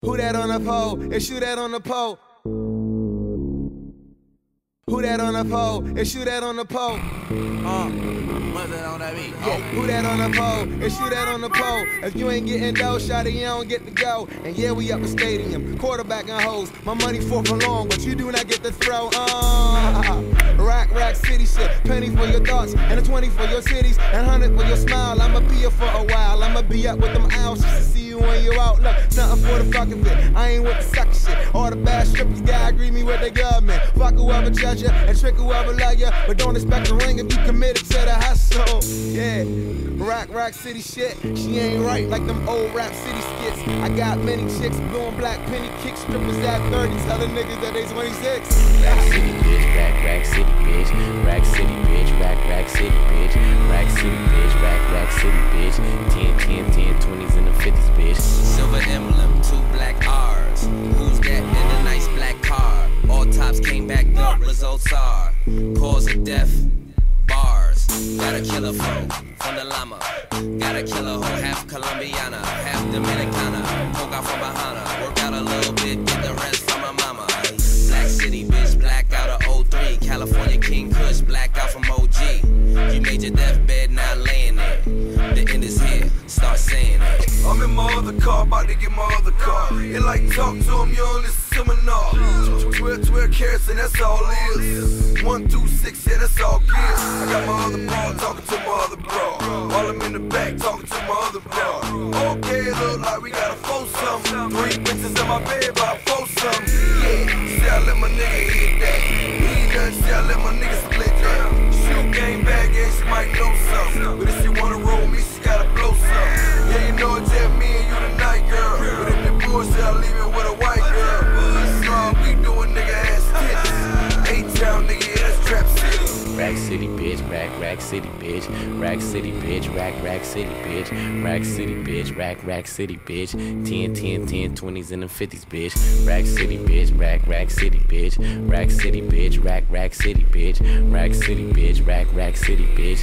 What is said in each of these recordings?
Who that on the pole? It's you that on the pole. Who that on the pole? It's you that on the pole. What's that on that beat? Yeah, who that on the pole? It's you that on the pole. If you ain't getting dough, shawty, you don't get to go. And yeah, we up a stadium, quarterback and hoes. My money fourth and long, but you do not get to throw. Rack city shit. Penny for your thoughts, and a 20 for your cities, and 100 for your smile. I'ma be here for a while. I'ma be up with them owls just to see you when you're out. Look, something for the fucking bit. I ain't with the sucker shit. All the bad strippers gotta agree me with the government. Fuck whoever judge ya and trick whoever love ya, but don't expect a ring if you committed to the hustle. Yeah, rack city shit. She ain't right like them old rap city skits. I got many chicks blowing black penny kick strippers at 30s, other niggas that they 26. Rack city bitch, rack city bitch, rack city bitch, rack city bitch, rack city bitch, rack city bitch, 10, 20s and the 50s bitch. Silver emblem, 2 black R's. Who's that in a nice black car? All tops came back up, results are cause of death, bars. Got a killer flow from the llama. Got a killer hoe, half Colombiana, half Dominicana. Poke out from behind her, work out a little bit, get the rest from my mama. Black city bitch, black out of 03. California King Kush, black out from OG. You made your deathbed, now laying there. The end is here, start saying it. I'm in my other car, about to get my other car. It like talk to him, you don't listen to me, no. 12 carats and that's all it is. 1 through 6, yeah, that's all good. I got my other bro talking to my other bro. While I'm in the back talking to my other bro. Okay, look like we got a foursome. 3 bitches in my bed, about foursome. Yeah, say I let my nigga hit that. He done say I let my nigga split that. Shoot game bag, yeah, she might know something. But if she wanna roll me, she gotta blow something. Yeah, you know it's just me and you tonight, girl. But if the bullshit, I'll leave it with a white girl. Strong, we doing nigga ass tits. A-town nigga, yeah, that's Trap City. Rack city bitch, rack city bitch, rack city bitch, rack city bitch, rack city bitch, rack city bitch, 10, 20s and the 50s bitch, rack city bitch, rack city bitch, rack city bitch, rack city bitch, rack city bitch, rack city bitch,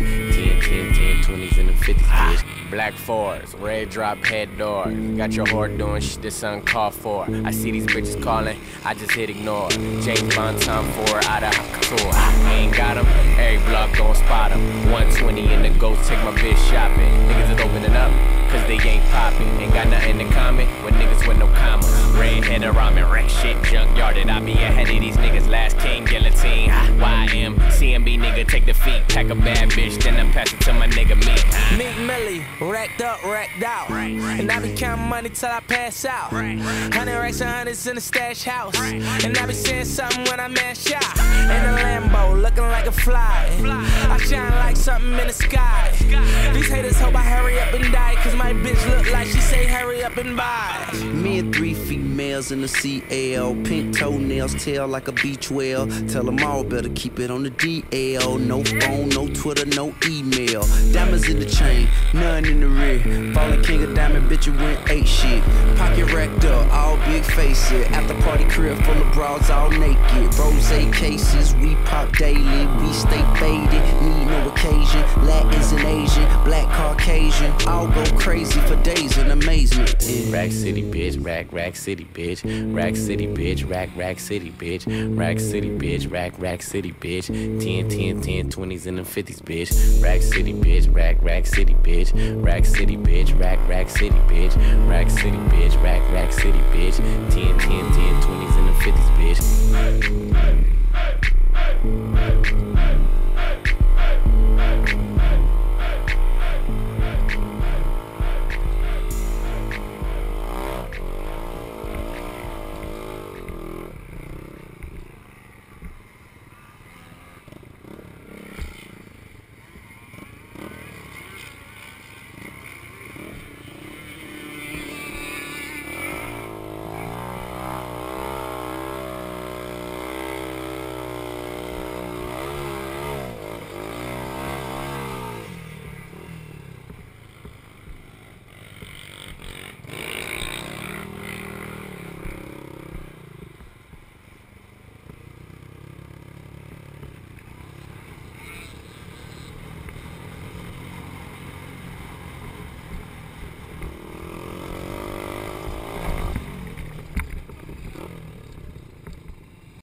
10, 20s and the 50s bitch. Black fours, red drop head door. Got your whore doing shit this uncalled for. I see these bitches calling, I just hit ignore. James Bond time for out of couture. I ain't got them, every block gon' spot them. 120 in the ghost, take my bitch shopping. Niggas is opening up, cause they ain't popping. Ain't got nothing in common with niggas with no commas. Redhead ramen, wreck shit, junkyarded. I be ahead of these niggas, last king, guillotine. YM, CMB nigga, take the feet. Pack a bad bitch, then I pass it to my nigga me. Meek Millie, racked up, racked out. And I be counting money till I pass out. 100 racks and hundreds in the stash house. And I be saying something when I mash out. In a Lambo, looking like a fly. I shine like something in the sky. These haters hope I hurry up and die, cause my bitch look like she say hurry up and buy. Me and 3 females in the CL. Pink toenails, tail like a beach whale. Tell them all better keep it on the DL. No phone, no Twitter, no email. Diamonds in the chain, none in the rear. Fallen king of diamond, bitch, you went 8 shit. Pocket racked up, all big faces. After party crib full of broads, all naked. Rose cases, we pop daily. We stay faded, need no occasion. Latins and Asian, black Caucasian. I'll go crazy for days in amazement. Yeah. Rack city bitch, rack city bitch, rack city bitch, rack city bitch, rack city bitch, rack city bitch, 10, 20s and the 50s bitch, rack city bitch, rack city bitch, rack city bitch, rack city bitch, rack city bitch, rack city bitch.